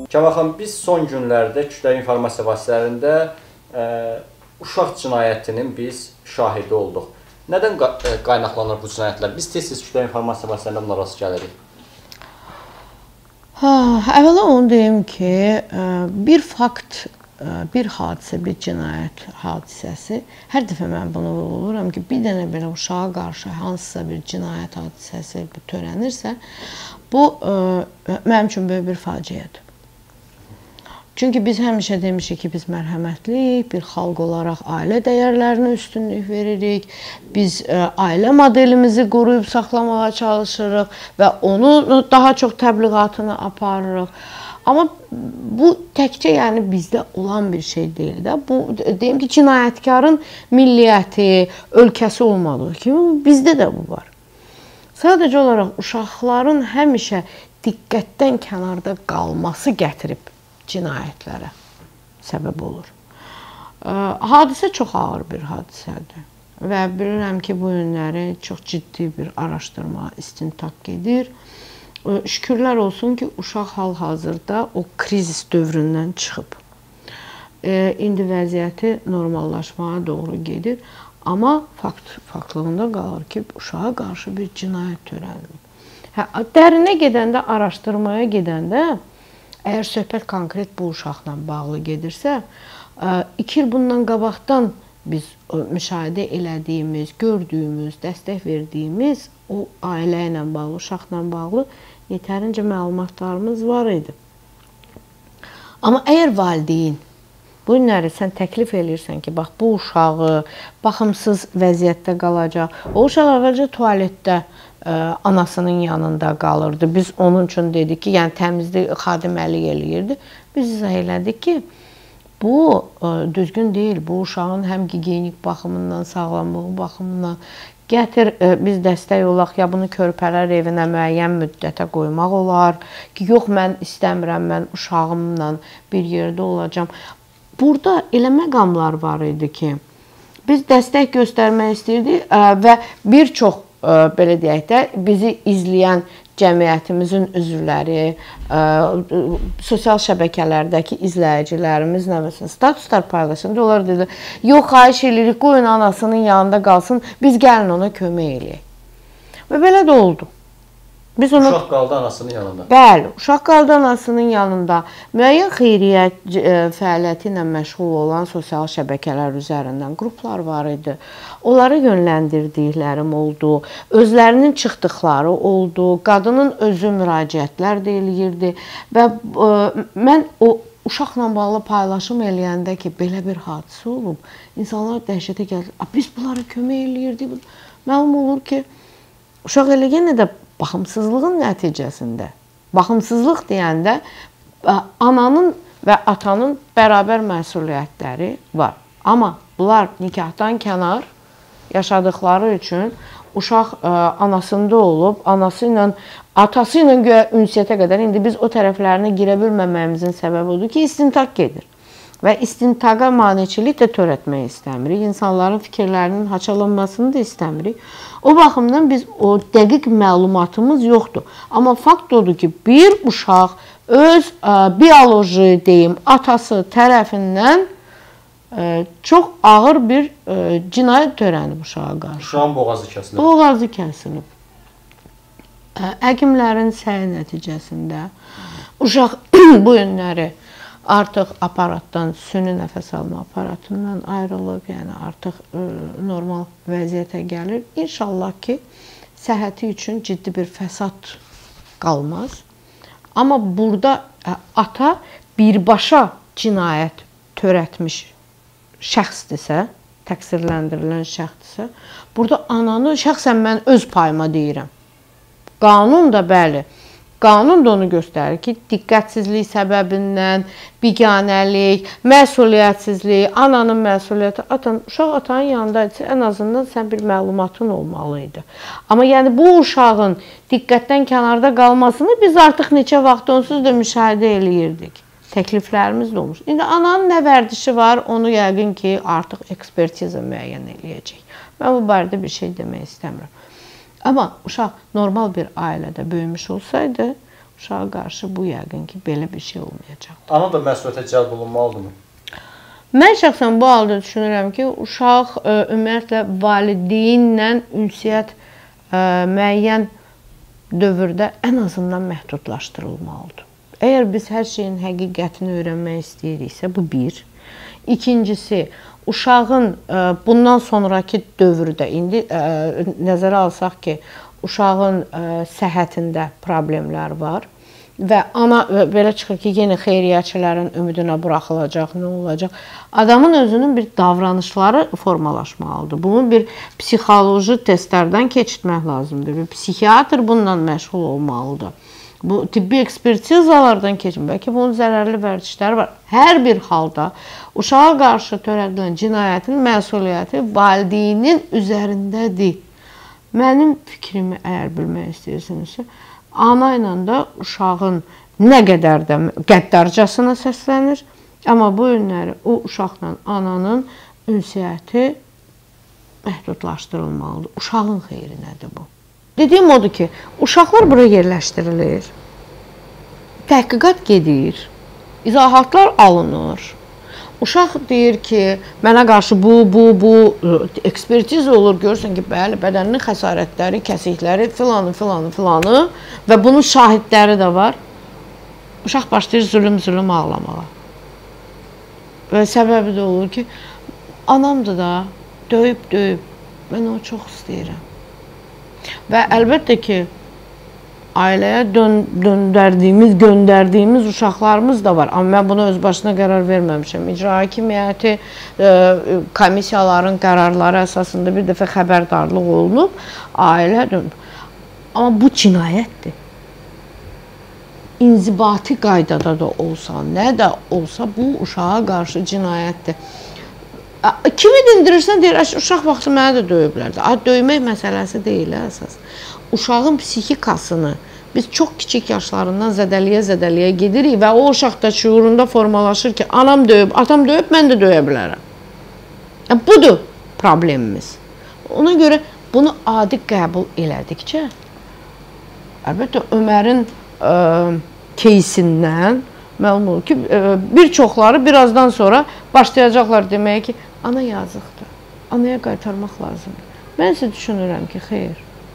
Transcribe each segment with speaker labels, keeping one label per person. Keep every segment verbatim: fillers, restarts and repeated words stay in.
Speaker 1: Kəmal xanım, biz son günlərdə kütləvi informasiya vasitələrində ə, uşaq cinayətinin biz şahidi olduq. Nədən qaynaqlanır bu cinayətlər? Biz tez-tez kütləvi informasiya vasitələrində buna rast gəlirik.
Speaker 2: Hə, əvvəla onu deyim ki, bir fakt, bir hadisə, bir cinayət hadisəsi, hər dəfə mən bunu vuruluram ki, bir dənə belə uşağa qarşı hansısa bir cinayət hadisəsi törənirsə, bu mənim üçün böyük bir faciədir. Çünki biz həmişə demişik ki, biz mərhəmətliyik, bir xalq olaraq ailə dəyərlərinə üstünlük veririk, biz ailə modelimizi qoruyub saxlamağa çalışırıq və onu daha çox təbliğatını aparırıq. Amma bu təkcə yəni bizdə olan bir şey deyil də. Bu deyim ki, cinayətkarın milliyyəti, ölkəsi olmadığı kimi bizdə də bu var. Sadəcə olaraq uşaqların həmişə diqqətdən kənarda qalması gətirib cinayətlərə səbəb olur. Hadisə çox ağır bir hadisədir və bilirəm ki, bu günləri çox ciddi bir araşdırma, istintaq gedir. Şükürlər olsun ki, uşaq hal-hazırda o krizis dövründən çıxıb. İndi vəziyyəti normallaşmaya doğru gedir, amma fakt, faktlığında qalır ki, uşağa qarşı bir cinayət törənir. Hə, dərinə gedəndə, araşdırmaya gedəndə, əgər söhbət konkret bu uşaqla bağlı gedirsə, iki il bundan qabaqdan biz müşahidə elədiyimiz, gördüyümüz, dəstək verdiyimiz o ailə ilə bağlı, uşaqla bağlı yetərincə məlumatlarımız var idi. Amma əgər valideyn bu günləri sən təklif eləyirsən ki, bax, bu uşağı baxımsız vəziyyətdə qalacaq, o uşaq əvvəlcə tualetdə anasının yanında qalırdı. Biz onun üçün dedik ki, yəni təmizlik xadiməlik eləyirdi. Biz izah elədik ki, bu düzgün deyil. Bu uşağın həm gigiyenik baxımından, sağlamlığı baxımından gətir, biz dəstək olaq, ya bunu körpələr evinə müəyyən müddətə qoymaq olar ki, yox, mən istəmirəm, mən uşağımla bir yerdə olacam. Burada elə məqamlar var idi ki, biz dəstək göstərmək istəyirdik və bir çox belə deyək də, bizi izləyən cəmiyyətimizin üzvləri, sosial şəbəkələrdəki izləyicilərimiz nə məsələn, statuslar paylaşınca onlar dedi, yox, xahiş edirik, qoyun anasının yanında qalsın, biz gəlin ona kömək eləyək. Və belə də oldu. Biz onu...
Speaker 1: Uşaq qaldı anasının yanında.
Speaker 2: Bəli, uşaq qaldı anasının yanında. Müəyyən xeyriyyət fəaliyyəti ilə məşğul olan sosial şəbəkələr üzərindən qruplar var idi. Onları yönləndirdiklərim oldu, özlərinin çıxdıqları oldu, qadının özü müraciətlər də eləyirdi və mən o uşaqla bağlı paylaşım eləyəndə ki, belə bir hadisə olub, insanlar dəhşətə gəlir. Biz bunlara kömək eləyirdik. Məlum olur ki, uşaq elə yenə də baxımsızlığın nəticəsində, baxımsızlıq deyəndə ananın və atanın bərabər məsuliyyətləri var. Amma bunlar nikahdan kənar yaşadıkları üçün uşaq anasında olub, anası ilə, atası ilə ünsiyyətə qədər, indi biz o tərəflərinə girə bilməməyimizin səbəbi odur ki, istintaq gedir. Və istintaqa maneçilik də törətmək istəmirik. İnsanların fikirlərinin haçalanmasını da istəmirik. O baxımdan biz o dəqiq məlumatımız yoxdur. Amma fakt odur ki, bir uşaq öz bioloji, deyim, atası tərəfindən çox ağır bir cinayət törənib uşağa qarşı.
Speaker 1: Uşağın boğazı kəsilib.
Speaker 2: Boğazı kəsilib. Həkimlərin səyi nəticəsində uşaq bu günləri artıq aparatdan, süni nəfəs alma aparatından ayrılıb, yəni artıq normal vəziyyətə gəlir. İnşallah ki, səhhəti üçün ciddi bir fəsad qalmaz. Amma burada ata birbaşa cinayət törətmiş şəxsdirsə, təqsirləndirilən şəxsdirsə, burada ananı şəxsən mən öz payıma deyirəm. Qanun da bəli, qanun da onu göstərir ki, diqqətsizlik səbəbindən, biganəlik, məsuliyyətsizlik, ananın məsuliyyəti, atan, uşaq atanın yanındaydı, ən azından sən bir məlumatın olmalıydı. Amma yəni bu uşağın diqqətdən kənarda qalmasını biz artıq neçə vaxt onsuz da müşahidə eləyirdik. Təkliflərimiz də olmuş. İndi ananın nə vərdişi var, onu yəqin ki, artıq ekspertiza müəyyən eləyəcək. Mən bu barədə bir şey demək istəmirəm. Amma uşaq normal bir ailədə böyümüş olsaydı, uşağa qarşı bu yəqin ki, belə bir şey olmayacaq.
Speaker 1: Ana da məsuliyyətə cəlb olunmalıdırmı?
Speaker 2: Mən şəxsən bu halda düşünürəm ki, uşaq ə, ümumiyyətlə valideynlə ünsiyyət ə, müəyyən dövrdə ən azından məhdudlaşdırılmalıdır. Əgər biz hər şeyin həqiqətini öyrənmək istəyiriksə, bu bir. İkincisi, uşağın ə, bundan sonraki dövrdə, indi ə, nəzərə alsaq ki, uşağın ə, səhhətində problemlər var və ana belə çıxır ki, yenə xeyriyyəçilərin ümidinə buraxılacaq, nə olacaq? Adamın özünün bir davranışları formalaşmalıdır. Bunu bir psixoloji testlərdən keçirmək lazımdır. Bir psixiatr bununla məşğul olmalıdır. Bu tibbi ekspertizalardan keçin. Bəlkə bunun zərərli vərdişləri var. Hər bir halda uşağa qarşı törədilən cinayətin məsuliyyəti valideynin üzərindədir. Mənim fikrimi əgər bilmək istəyirsinizsə, ana ilə də uşağın nə qədər də qəddarcasına səslənir, amma bu günləri o uşaqla ananın ünsiyyəti məhdudlaşdırılmalıdır. Uşağın xeyrinədir bu. Dediyim odur ki, uşaqlar bura yerləşdirilir, təhqiqat gedir, izahatlar alınır. Uşaq deyir ki, mənə qarşı bu, bu, bu ekspertiz olur, görürsən ki, bəli, bədəninin xəsarətləri, kəsikləri, filanı, filanı, filanı və bunun şahidləri də var. Uşaq başlayır zülüm-zülüm ağlamağa. Və səbəbi də olur ki, anamdır da, döyüb, döyüb, mən onu çox istəyirəm. Və əlbəttə ki, ailəyə dön döndərdiyimiz, göndərdiyimiz uşaqlarımız da var. Amma mən buna öz başına qərar verməmişəm. İcra hakimiyyəti, e, komissiyaların qərarları əsasında bir dəfə xəbərdarlıq olunub, ailə döndü. Amma bu cinayətdir. İnzibati qaydada da olsa, nə də olsa bu uşağa qarşı cinayətdir. Kimi dindirirsən, deyir, uşaq vaxtı mənə də döyüblərdi. Döymək məsələsi deyil, əsas. Uşağın psixikasını biz çox kiçik yaşlarından zədəliyə-zədəliyə gedirik və o uşaqda şuurunda formalaşır ki, anam döyüb, atam döyüb, mən də döyə bilərəm. Yəni, budur problemimiz. Ona görə bunu adi qəbul elədikcə, əlbəttə, Ömərin ə, кейsindən məlum olur ki, ə, bir çoxları birazdan sonra başlayacaqlar deməyə ki, ana yazıqdır, anaya qaytarmaq lazımdır. Mən isə düşünürəm ki, xeyr.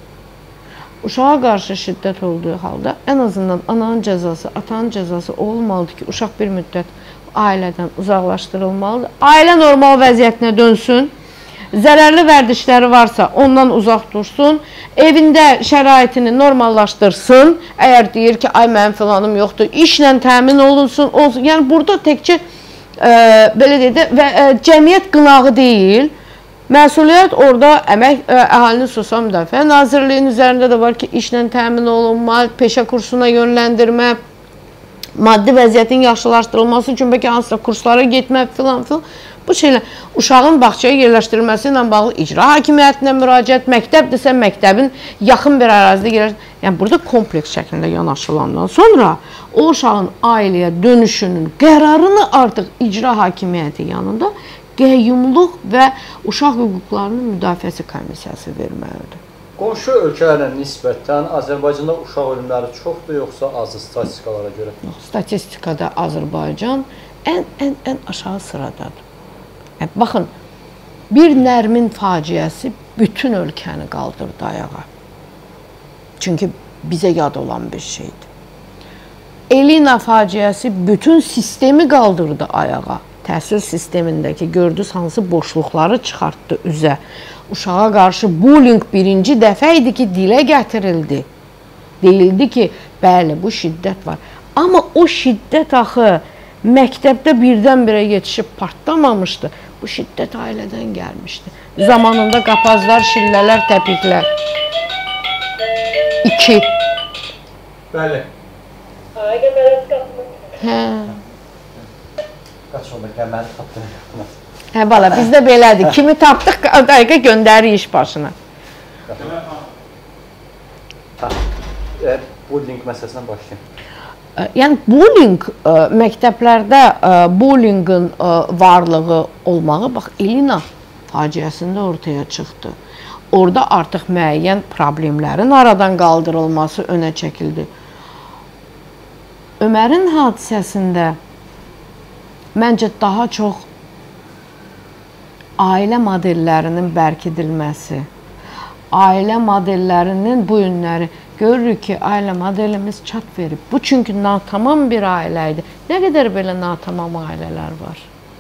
Speaker 2: Uşağa qarşı şiddət olduğu halda ən azından ananın cəzası, atanın cəzası olmalıdır ki, uşaq bir müddət ailədən uzaqlaşdırılmalıdır. Ailə normal vəziyyətinə dönsün, zərərli vərdişləri varsa ondan uzaq dursun, evində şəraitini normallaşdırsın, əgər deyir ki, ay mənim filanım yoxdur, işlə təmin olunsun, olsun. Yəni, burada təkcə Ə, belə deyək də, və ə, cəmiyyət qınağı deyil, məsuliyyət orada əmək ə, əhalinin Sosial Müdafiə Nazirliyinin üzərində də var ki, işlə təmin olunma, peşə kursuna yönləndirmə, maddi vəziyyətin yaxşılaşdırılması üçün bəlkə hansısa kurslara getmək filan filan. Bu şeylə uşağın bağçaya yerləşdirilməsi ilə bağlı icra hakimiyyətinə müraciət, məktəbdirsə məktəbin yaxın bir ərazidə yerləşdirilməsi. Yəni, burada kompleks şəklində yanaşılandan sonra o uşağın ailəyə dönüşünün qərarını artıq icra hakimiyyəti yanında qəyyumluq və uşaq hüquqlarının müdafiəsi komissiyası verməlidir.
Speaker 1: Qonşu ölkələrlə nisbətən Azərbaycanda uşaq ölümləri çoxdur, yoxsa azdır statistikalara görə?
Speaker 2: Yox, statistikada Azərbaycan ən, ən, ən aşağı sıradadır. Yəni, baxın, bir Nərmin faciəsi bütün ölkəni qaldırdı ayağa. Çünki bizə yad olan bir şeydir. Elina faciəsi bütün sistemi qaldırdı ayağa. Təhsil sistemindəki gördüyünüz hansı boşluqları çıxartdı üzə. Uşağa qarşı bullying birinci dəfə idi ki, dilə gətirildi. Deyildi ki, bəli, bu şiddət var. Amma o şiddət axı məktəbdə birdən-birə yetişib partlamamışdı. Bu şiddət ailədən gəlmişdi. Zamanında qapazlar, şillələr, təpiklər. İki.
Speaker 1: Bəli.
Speaker 3: Ailə mərəz qapını.
Speaker 2: Hə.
Speaker 1: Qaç onda qəməli tapdın.
Speaker 2: Hə, bala, bizdə belədir. Kimi tapdıq, dəqiqə göndərir iş başına.
Speaker 1: Bullying məsələsindən başlayayım.
Speaker 2: Yəni, bullying, məktəblərdə bullyingin varlığı olmağı, bax, Elina faciəsində ortaya çıxdı. Orada artıq müəyyən problemlərin aradan qaldırılması önə çəkildi. Ömərin hadisəsində məncə daha çox ailə modellərinin bərkidilməsi, ailə modellərinin bu yönləri görürük ki, ailə modelimiz çat verib. Bu çünki natamam bir ailə idi. Nə qədər belə natamam ailələr var?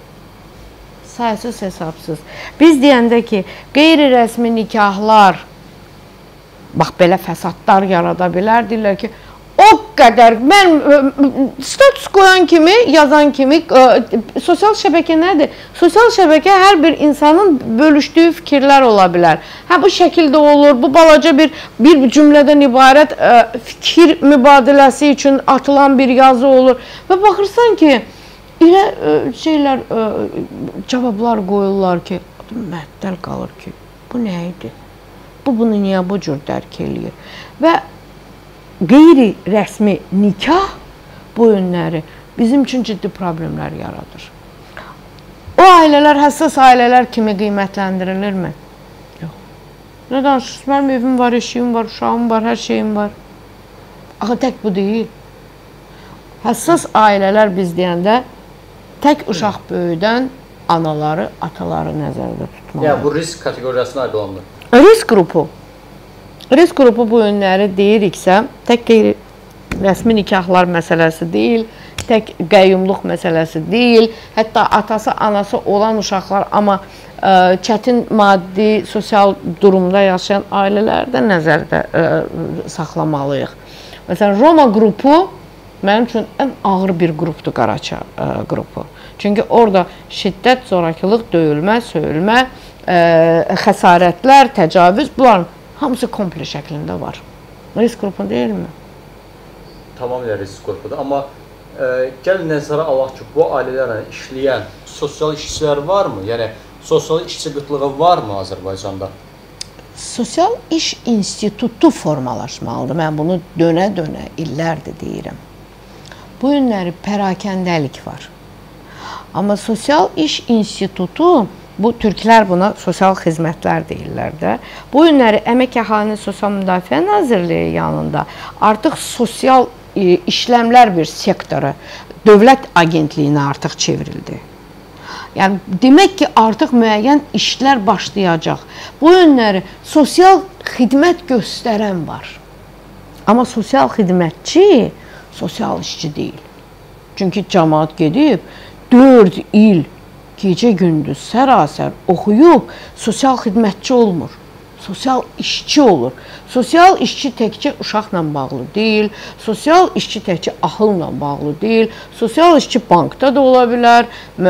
Speaker 2: Saysız hesabsız. Biz deyəndə ki, qeyri-rəsmi nikahlar, bax belə fəsadlar yarada bilər, deyirlər ki, o qədər, mən status qoyan kimi, yazan kimi, sosial şəbəkə nədir? Sosial şəbəkə hər bir insanın bölüşdüyü fikirlər ola bilər. Hə, bu şəkildə olur, bu balaca bir, bir cümlədən ibarət fikir mübadiləsi üçün atılan bir yazı olur. Və baxırsan ki, elə şeylər, cavablar qoyurlar ki, məhdəl qalır ki, bu nə idi? Bu, bunu niyə bu cür dərk eləyir? Və qeyri-rəsmi nikah bu yönləri bizim üçün ciddi problemlər yaradır. O ailələr, həssas ailələr kimi qiymətləndirilirmi? Yox. Nə danışırsın? Mənim evim var, eşiyim var, uşağım var, hər şeyim var. Axı, tək bu deyil. Həssas ailələr biz deyəndə tək uşaq böyüdən anaları, ataları nəzərdə tutmalı.
Speaker 1: Yəni, bu risk kateqoriyasına aid olandır.
Speaker 2: Risk qrupu. Risk qrupu bu yönləri deyiriksə, tək qeyri-rəsmi nikahlar məsələsi deyil, tək qəyyumluq məsələsi deyil, hətta atası, anası olan uşaqlar, amma ə, çətin maddi, sosial durumda yaşayan ailələrdə nəzərdə ə, saxlamalıyıq. Məsələn, Roma qrupu mənim üçün ən ağır bir qrupdur, Qaraça ə, qrupu. Çünki orada şiddət, zorakılıq, döyülmə, söyülmə, ə, xəsarətlər, təcavüz, bunların hamısı komple şəklində var. Risk qrupu deyilmi?
Speaker 1: Tamamilə risk qrupudur. Amma e, gəlin nəzərə alaq ki, bu ailələrlə işləyən sosial işçilər varmı? Yəni, sosial işçi qıtlığı varmı Azərbaycanda?
Speaker 2: Sosial iş institutu formalaşmalıdır. Mən bunu dönə-dönə illərdir deyirəm. Bu günləri pərakəndəlik var. Amma sosial iş institutu, bu türklər buna sosial xidmətlər deyirlər də. Bu günləri Əmək Əhalinin Sosial Müdafiə Nazirliyi yanında artıq sosial e, işləmlər bir sektoru, dövlət agentliyinə artıq çevrildi. Yəni, demək ki, artıq müəyyən işlər başlayacaq. Bu günləri sosial xidmət göstərən var. Amma sosial xidmətçi sosial işçi deyil. Çünki cəmaət gedib dörd il gecə gündüz sərasər oxuyub sosial xidmətçi olmur. Sosial işçi olur. Sosial işçi təkcə uşaqla bağlı deyil, sosial işçi təkcə axılla bağlı deyil, sosial işçi bankda da ola bilər,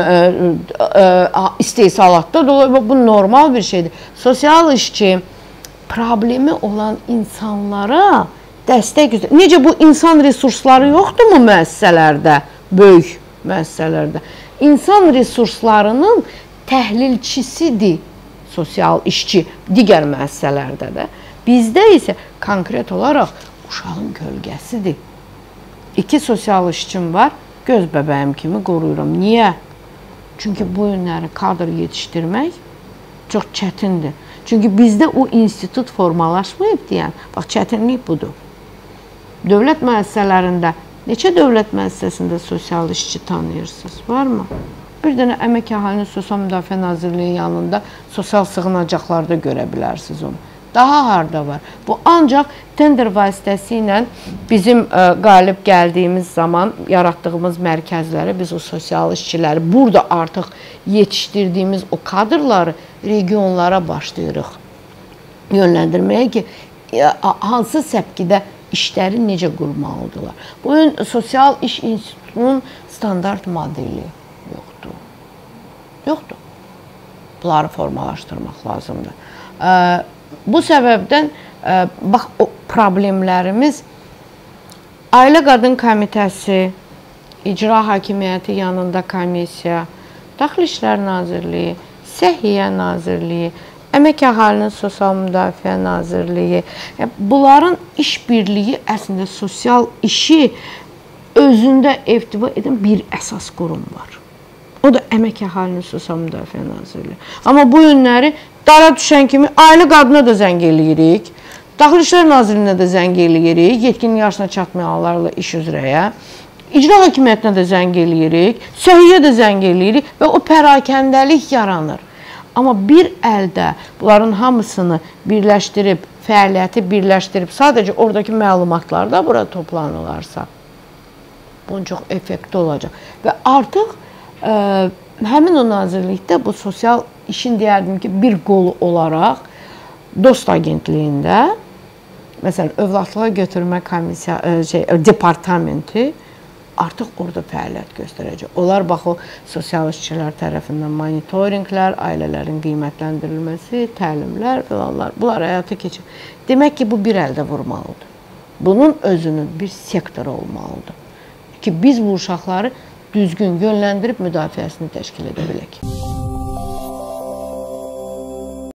Speaker 2: istehsalatda da ola bilər, bu normal bir şeydir. Sosial işçi problemi olan insanlara dəstək göstərir. Necə bu insan resursları yoxdurmu müəssisələrdə, böyük müəssisələrdə? İnsan resurslarının təhlilçisidir sosial işçi digər müəssisələrdə də. Bizdə isə konkret olaraq uşağın kölgəsidir. İki sosial işçim var, göz bəbəyim kimi qoruyuram. Niyə? Çünki bu günləri kadr yetişdirmək çox çətindir. Çünki bizdə o institut formalaşmayıb deyən, bax, çətinlik budur. Dövlət müəssisələrində, neçə dövlət müəssisəsində sosial işçi tanıyırsınız, varmı? Bir dənə Əmək Əhalinin Sosial Müdafiə Nazirliyi yanında sosial sığınacaqlarda görə bilərsiniz onu. Daha harda var? Bu ancaq tender vasitəsilə bizim ə, qalib gəldiyimiz zaman yaratdığımız mərkəzləri, biz o sosial işçiləri, burada artıq yetişdirdiyimiz o kadrları regionlara başlayırıq yönləndirməyə ki, hansı səpkidə işləri necə qurmalıdırlar. Bu gün Sosial İş İnstitutunun standart modeli yoxdur. Yoxdur. Bunları formalaşdırmaq lazımdır. Bu səbəbdən, bax, o problemlərimiz Ailə Qadın Komitəsi, İcra Hakimiyyəti yanında komissiya, Daxili İşlər Nazirliyi, Səhiyyə Nazirliyi, Əmək Əhalinin Sosial Müdafiə Nazirliyi, bunların işbirliyi əslində sosial işi özündə evtiva edən bir əsas qurum var. O da Əmək Əhalinin Sosial Müdafiə Nazirliyi. Amma bu günləri dara düşən kimi ailə qadına da zəng eləyirik, Daxili İşlər Nazirliyinə də zəng eləyirik, yetkin yaşına çatmayanlarla iş üzrəyə. icra hakimiyyətinə də zəng eləyirik, səhiyyə də zəng eləyirik və o pərakəndəlik yaranır. Amma bir əldə bunların hamısını birləşdirib, fəaliyyəti birləşdirib, sadəcə oradakı məlumatlar da bura toplanılarsa, bunun çox effekti olacaq. Və artıq ə, həmin o nazirlikdə bu sosial işin deyərdim ki, bir qolu olaraq Dost Agentliyində, məsələn, övladlığa götürmə komissiya, şey, departamenti artıq orada fəaliyyət göstərəcək. Onlar bax o sosial işçilər tərəfindən monitorinqlər, ailələrin qiymətləndirilməsi, təlimlər filanlar, bunlar həyata keçir. Demək ki, bu bir əldə vurmalıdır. Bunun özünün bir sektoru olmalıdır ki, biz bu uşaqları düzgün yönləndirib müdafiəsini təşkil edə bilək.